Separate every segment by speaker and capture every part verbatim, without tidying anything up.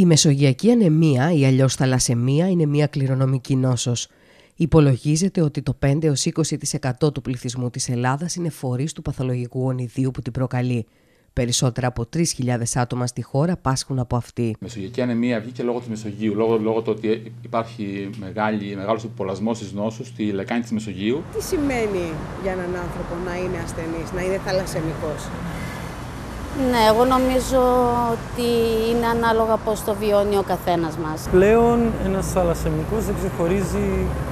Speaker 1: Η μεσογειακή ανεμία ή αλλιώς θαλασσαιμία είναι μια κληρονομική νόσος. Υπολογίζεται ότι το πέντε έως είκοσι τοις εκατό του πληθυσμού της Ελλάδας είναι φορείς του παθολογικού γονιδίου που την προκαλεί. Περισσότερα από τρεις χιλιάδες άτομα στη χώρα πάσχουν από αυτή.
Speaker 2: Η μεσογειακή ανεμία βγήκε λόγω της Μεσογείου, λόγω, λόγω του ότι υπάρχει μεγάλη, μεγάλος υπολασμός της νόσου στη λεκάνη της Μεσογείου.
Speaker 3: Τι σημαίνει για έναν άνθρωπο να είναι ασθενής, να είναι θαλασσαιμικός?
Speaker 4: Ναι, εγώ νομίζω ότι είναι ανάλογα πώς το βιώνει ο καθένας μας.
Speaker 5: Πλέον ένας θαλασσαιμικός δεν ξεχωρίζει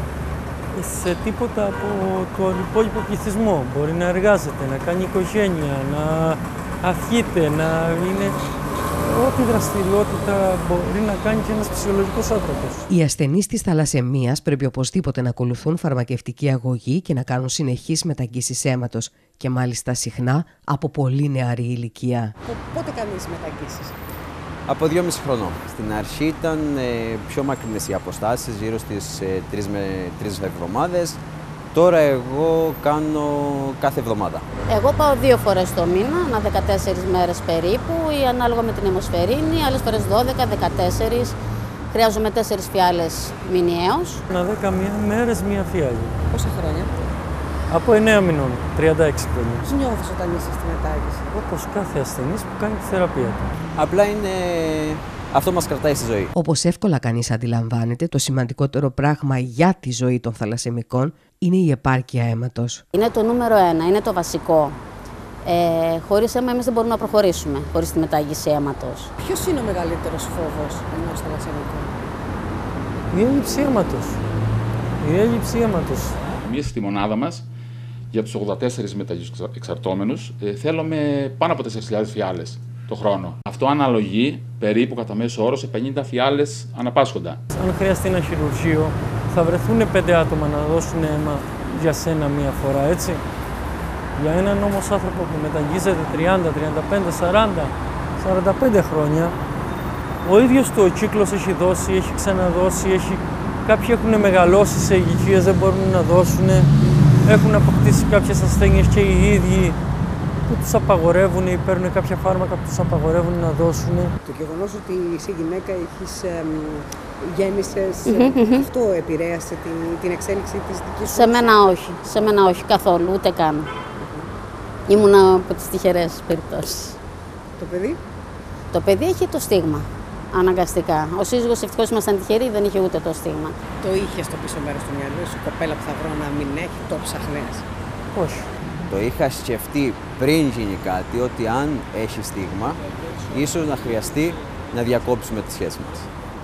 Speaker 5: σε τίποτα από τον υπόλοιπο πληθυσμό. Μπορεί να εργάζεται, να κάνει οικογένεια, να αφιείται, να είναι ό,τι δραστηριότητα μπορεί να κάνει και ένας φυσιολογικός άνθρωπος.
Speaker 1: Οι ασθενείς της θαλασσαιμίας πρέπει οπωσδήποτε να ακολουθούν φαρμακευτική αγωγή και να κάνουν συνεχείς μεταγγίσεις αίματος και μάλιστα συχνά από πολύ νεαρή ηλικία.
Speaker 3: Πότε κάνεις μεταγγίσεις?
Speaker 6: Από δυόμιση χρονών. Στην αρχή ήταν ε, πιο μακρινές οι αποστάσεις, γύρω στις ε, τρεις με τρεις εβδομάδες. Τώρα εγώ κάνω κάθε εβδομάδα.
Speaker 4: Εγώ πάω δύο φορές το μήνα, ανά δεκατέσσερις μέρες περίπου, ή ανάλογα με την αιμοσφαιρίνη, άλλες φορές δώδεκα, δεκατέσσερις. Χρειάζομαι τέσσερις φιάλες μηνιαίως.
Speaker 5: Ανά δέκα μέρες μία φιάλη.
Speaker 3: Πόσα χρόνια?
Speaker 5: Από εννέα μηνών, τριάντα έξι χρόνια.
Speaker 3: Πώς νιώθεις όταν είσαι στη μετάγγιση?
Speaker 5: Όπως κάθε ασθενής που κάνει τη θεραπεία του.
Speaker 6: Απλά είναι... αυτό μας κρατάει στη ζωή.
Speaker 1: Όπως εύκολα κανείς αντιλαμβάνεται, το σημαντικότερο πράγμα για τη ζωή των θαλασσαιμικών είναι η επάρκεια αίματος.
Speaker 4: Είναι το νούμερο ένα, είναι το βασικό. Ε, χωρίς αίμα εμείς δεν μπορούμε να προχωρήσουμε, χωρίς τη μετάγγιση αίματος.
Speaker 3: Ποιος είναι ο μεγαλύτερος φόβος ενός θαλασσαιμικού?
Speaker 5: Η έλλειψη αίματος. Η έλλειψη αίματος.
Speaker 2: Εμείς στη μονάδα μας, για τους ογδόντα τέσσερις μεταγγιοεξαρτώμενους, ε, θέλουμε πάνω από τέσσερις χιλιάδες φιάλες το χρόνο. Αυτό αναλογεί περίπου κατά μέσο όρο σε πενήντα φιάλες αναπάσχοντα.
Speaker 5: Αν χρειαστεί ένα χειρουργείο, θα βρεθούν πέντε άτομα να δώσουν αίμα για σένα μία φορά, έτσι. Για έναν όμως άνθρωπο που μεταγγίζεται τριάντα, τριάντα πέντε, σαράντα, σαράντα πέντε χρόνια, ο ίδιος του ο κύκλος έχει δώσει, έχει ξαναδώσει, έχει... κάποιοι έχουν μεγαλώσει σε ηλικίες, δεν μπορούν να δώσουν, έχουν αποκτήσει κάποιες ασθένειες και οι ίδιοι που τους απαγορεύουν ή παίρνουν κάποια φάρμακα που τους απαγορεύουν να δώσουν.
Speaker 3: Το γεγονός ότι είσαι γυναίκα, έχεις ε, γέννησες, αυτό επηρέασε την, την εξέλιξη της δικής σου?
Speaker 4: Σε μένα όχι, σε μένα όχι καθόλου, ούτε καν. Ήμουνα από τις τυχερές περιπτώσεις.
Speaker 3: Το παιδί?
Speaker 4: Το παιδί έχει το στίγμα, αναγκαστικά. Ο σύζυγος ευτυχώς ήμασταν τυχεροί, δεν είχε ούτε το στίγμα.
Speaker 3: Το είχε στο πίσω μέρος του μυαλού σου, κοπέλα που θα βρω να μην έχει, το ψαχνές?
Speaker 5: Όχι.
Speaker 6: Το είχα σκεφτεί πριν γίνει κάτι, ότι αν έχει στίγμα, ίσως να χρειαστεί να διακόψουμε τη σχέση μας.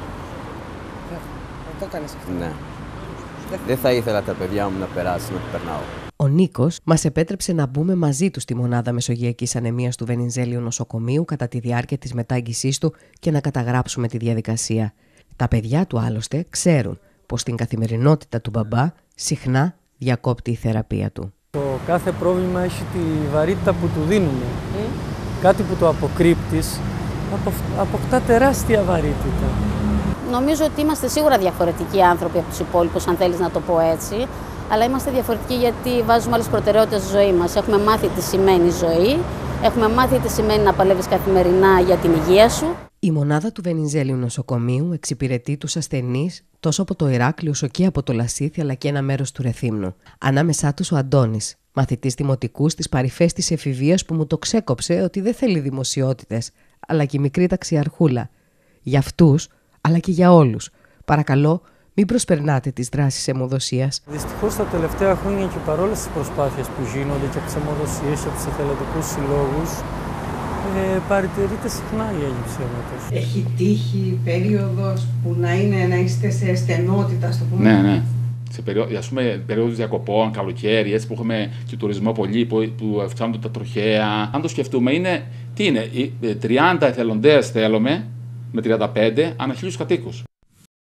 Speaker 3: Το έκανες αυτό?
Speaker 6: Ναι. Δεν θα ήθελα τα παιδιά μου να περάσει, να περνάω.
Speaker 1: Ο Νίκος μας επέτρεψε να μπούμε μαζί του στη μονάδα μεσογειακής ανεμίας του Βενιζέλιου νοσοκομείου κατά τη διάρκεια της μετάγγισής του και να καταγράψουμε τη διαδικασία. Τα παιδιά του άλλωστε ξέρουν πως στην καθημερινότητα του μπαμπά συχνά διακόπτει η θεραπεία του.
Speaker 5: Το κάθε πρόβλημα έχει τη βαρύτητα που του δίνουμε. Mm. Κάτι που το αποκρύπτεις αποκτά τεράστια βαρύτητα.
Speaker 4: Νομίζω ότι είμαστε σίγουρα διαφορετικοί άνθρωποι από τους υπόλοιπους, αν θέλεις να το πω έτσι. Αλλά είμαστε διαφορετικοί γιατί βάζουμε άλλες προτεραιότητες στη ζωή μας. Έχουμε μάθει τι σημαίνει ζωή, έχουμε μάθει τι σημαίνει να παλεύεις καθημερινά για την υγεία σου.
Speaker 1: Η μονάδα του Βενιζέλιου νοσοκομείου εξυπηρετεί τους ασθενείς τόσο από το Ηράκλειο όσο και από το Λασίθι, αλλά και ένα μέρος του Ρεθύμνου. Ανάμεσά τους ο Αντώνης, μαθητής δημοτικού στις παρυφές της εφηβείας, που μου το ξέκοψε ότι δεν θέλει δημοσιότητες, αλλά και η μικρή ταξιαρχούλα. Για αυτούς, αλλά και για όλους. Παρακαλώ, μην προσπερνάτε τις δράσεις αιμοδοσίας.
Speaker 5: Δυστυχώς τα τελευταία χρόνια και παρόλες τις προσπάθειες που γίνονται και από τις αιμοδοσίες και από τους εθελοντικούς συλλόγους, ε, παρατηρείται συχνά η έλλειψη αίματος.
Speaker 3: Έχει τύχει περίοδος που να, είναι, να είστε σε στενότητα, στο πούμε?
Speaker 2: Ναι, ναι. Σε περίοδο, ας πούμε, περίοδους διακοπών, καλοκαίρι, έτσι, που έχουμε και τουρισμό πολύ, που, που φτάνουν τα τροχαία. Αν το σκεφτούμε, είναι, τι είναι, τριάντα εθελοντές θέλουμε, με τριάντα πέντε ανά χίλιους κατοίκους.